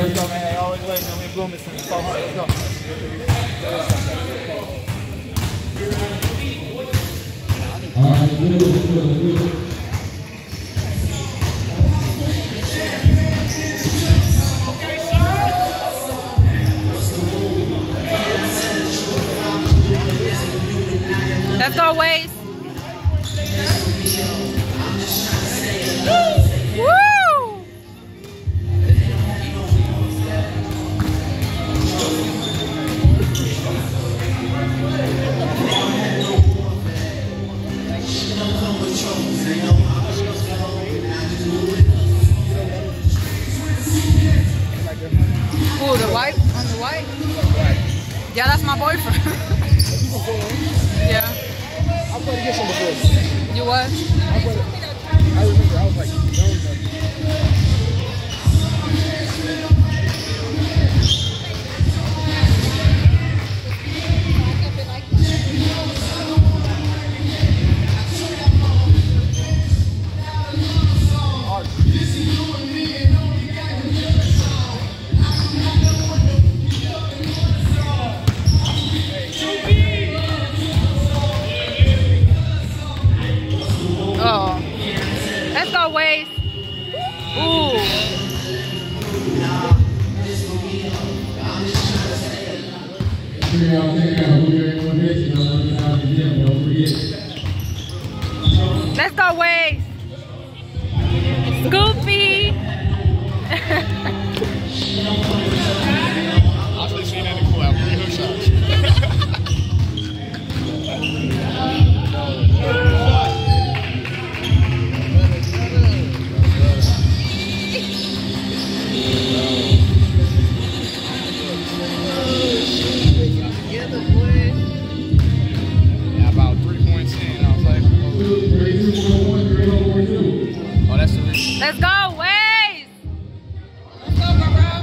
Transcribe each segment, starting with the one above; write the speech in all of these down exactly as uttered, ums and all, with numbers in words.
Let's go, man. Always waiting on me in Bloomington. Let's go. Let's go. All right, good, good, good. Let's go, Waze. Woo! Ooh, the white on the white? Yeah, that's my boyfriend. Yeah. I played against him before. You what? I played. I remember. I was like, no, Oh. Let's go, Waze. Ooh. Let's go, Waze. Goofy. I actually seen that in the club. Three hook shots. Let's go, Waze. Let's go, bro.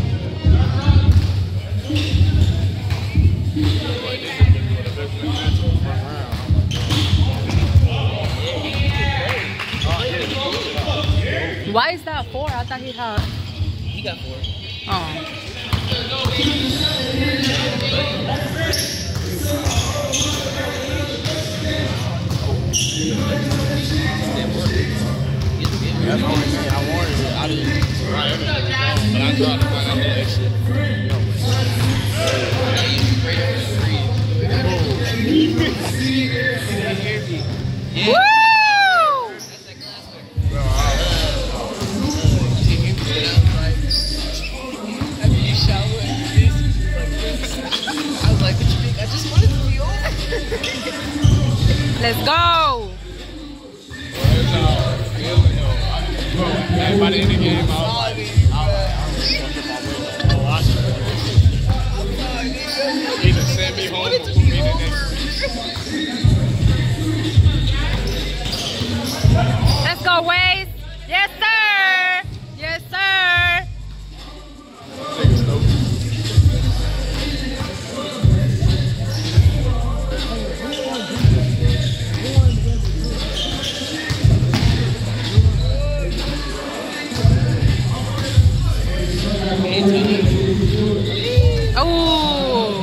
Why is that four? I thought he had. He got four. Oh. That's the only thing I wanted. I didn't try everything, but I tried to find out that shit. Woo! I was like, what you think? I just wanted to be on. Let's go. By the end of the game, I was like, I was like, either send me home or put me in the next. Let's go, Waze. Yes, sir. Yes, sir. Oh.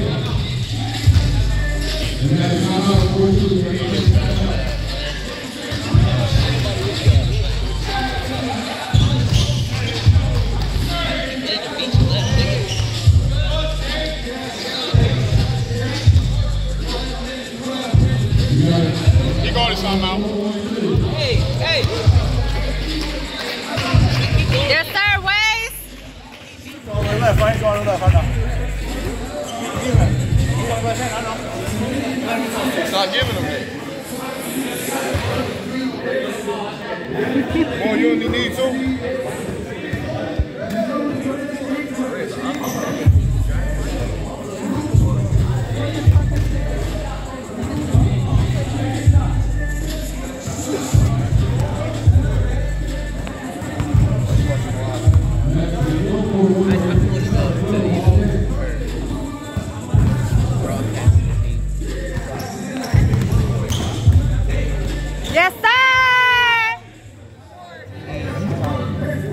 You going to something out? Hey, hey. Yes, sir, Waze. Going to the left, I ain't going to the left, I know. You going to left hand, I know. Stop giving them that. Boy, you only need two? Yes, sir.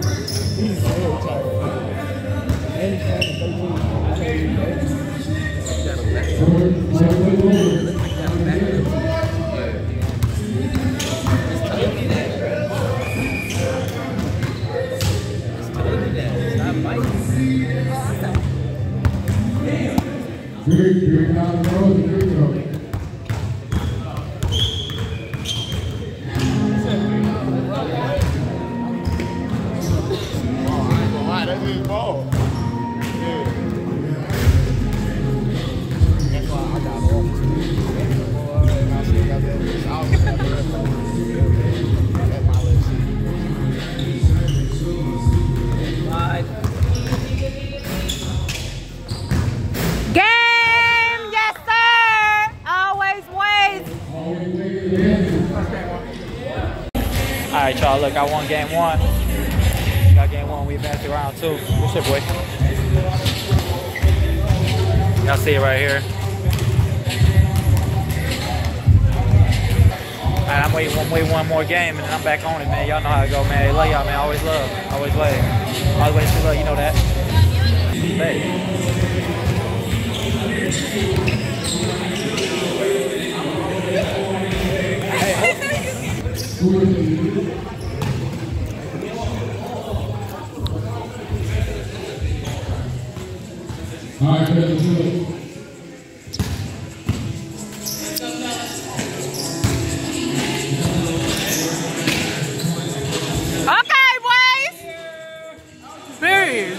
Alright, y'all, look, I won game one. Got game one, we advanced to round two. What's your boy? Y'all see it right here. Alright, I'm waiting one, wait one more game and then I'm back on it, man. Y'all know how it go, man. Hey, love y'all, man. Always love. Always wait. Always wait to love, you know that. Hey. All right, let's do it. Okay, boys. Period.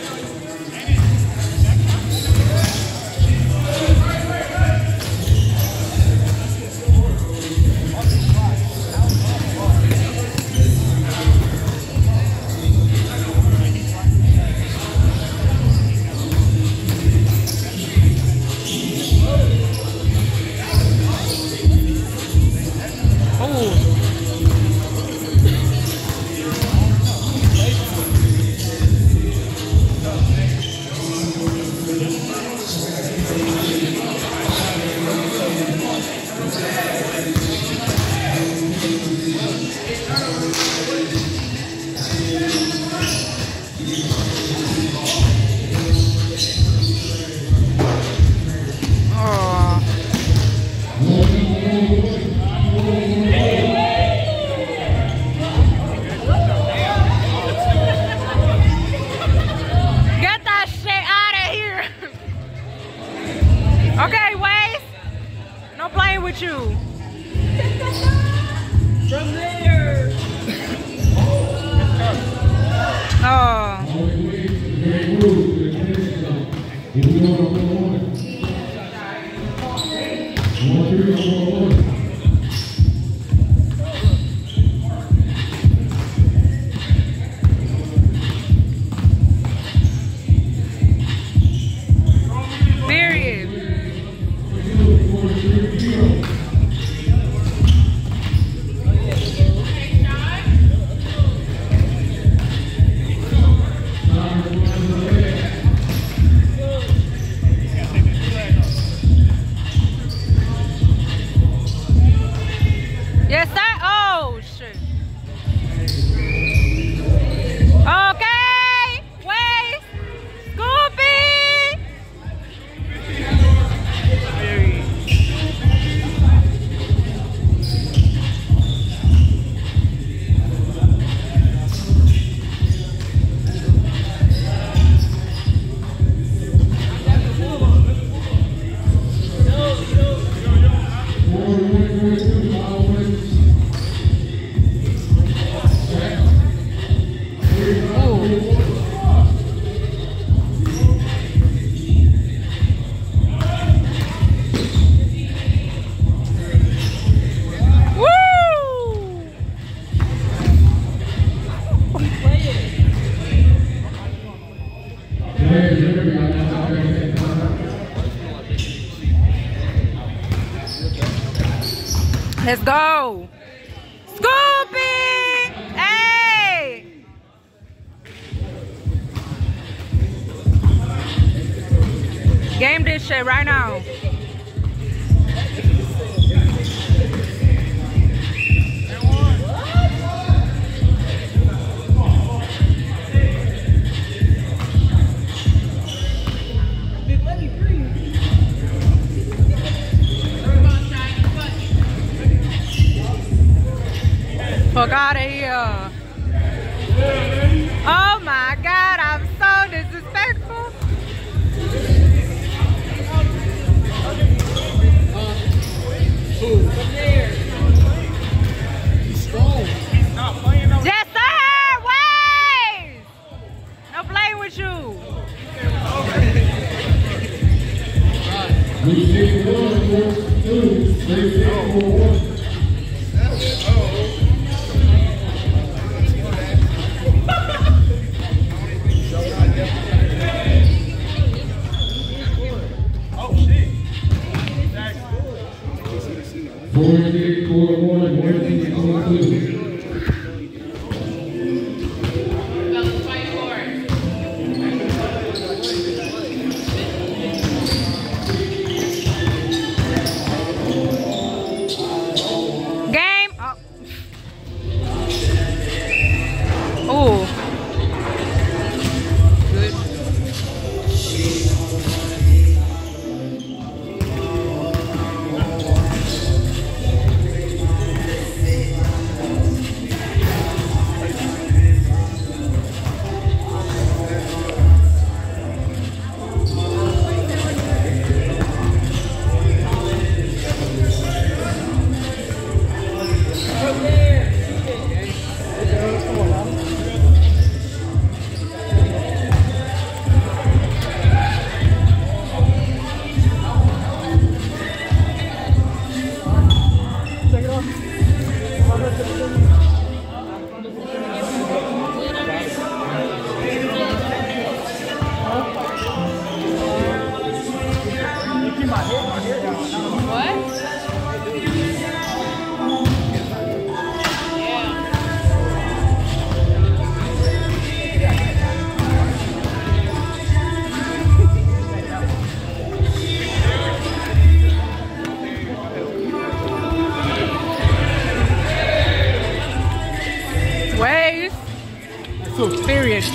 Okay, Waze. No playing with you. From there. Oh. Yes, sir. Oh, shit. Okay. Wait. Scoopy. Let's go. Scoopy! Hey! Game this shit right now. Fuck out of here. Oh my God, I'm so disrespectful. Yes, sir! Waves! No playing with you. Game. Oh. Ooh. Good. Waves. So experienced.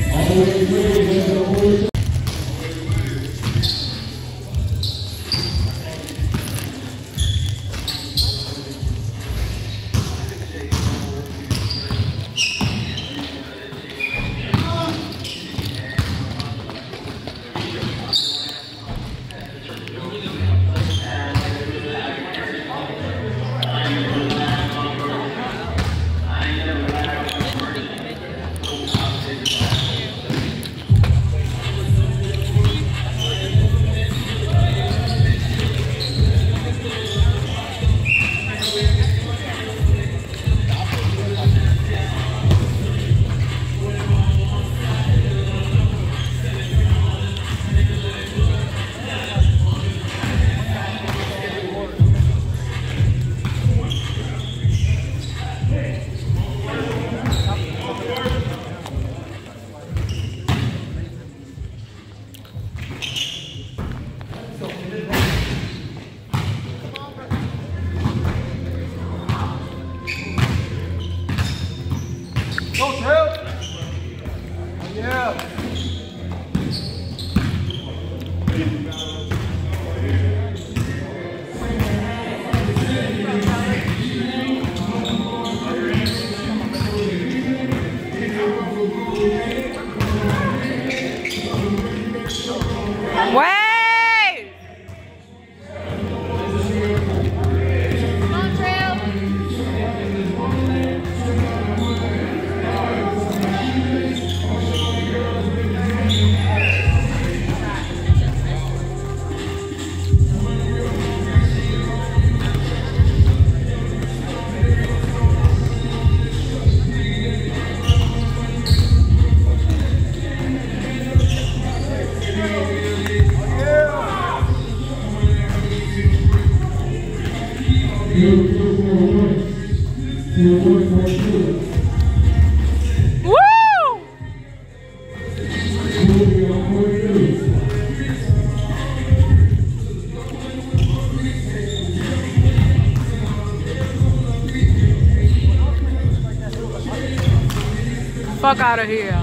Fuck out of here.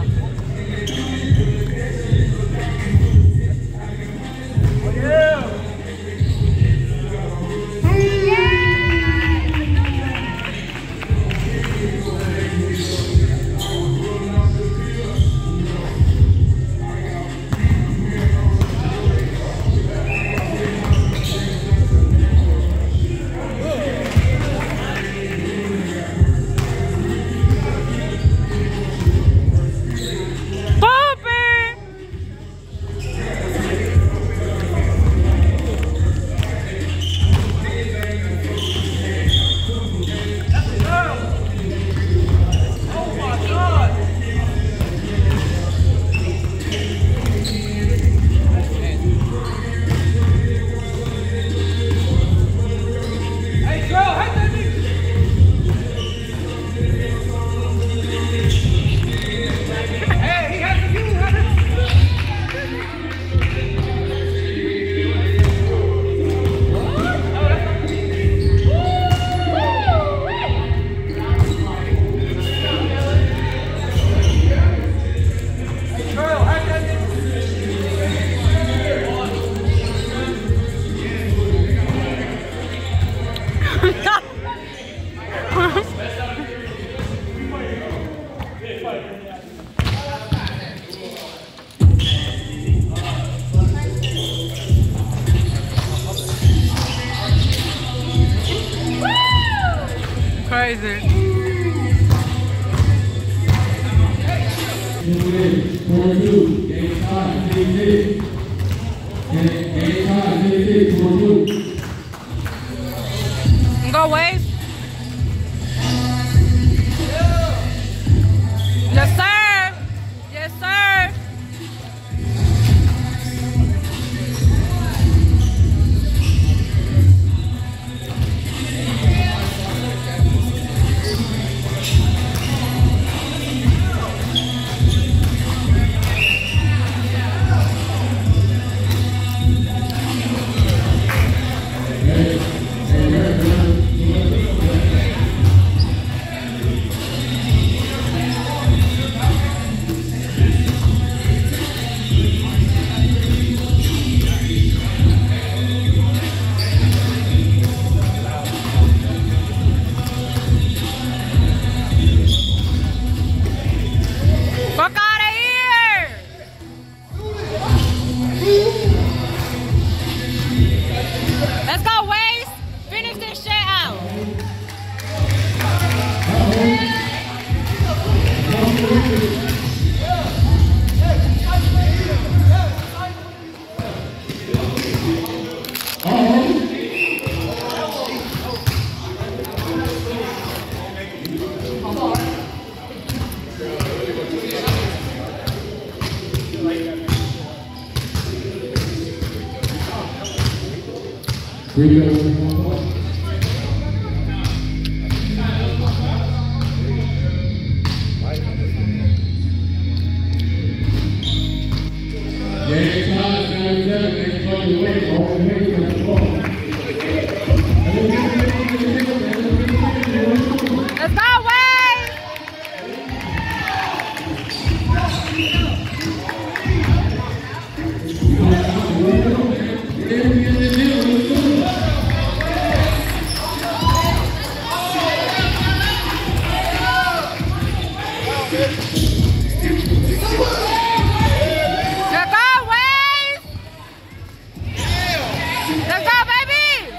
crazy. Go waste. Yes, sir. Yes, sir. Fuck out of here! Let's go, Waze. Finish this shit out. Let's go, Waze. Let's go, Waze. Let's go, baby.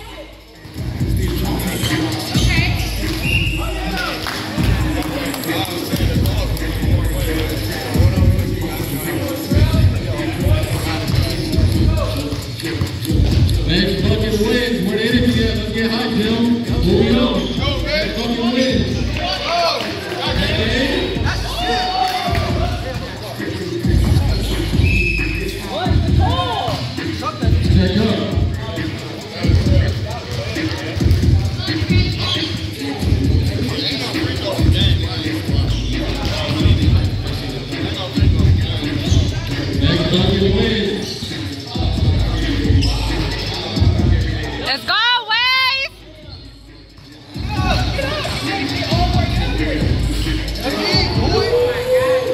Next fucking wins. Where the energy at? Let's get hot, Jim. Move it on. Next fucking wins. Check up. Next fucking wins. Let's go, Waze.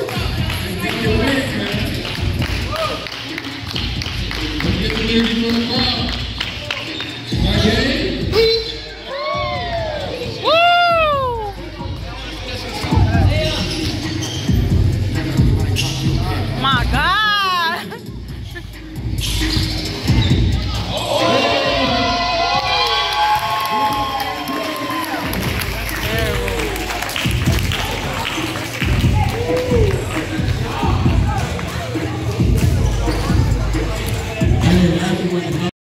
Let's get the energy from the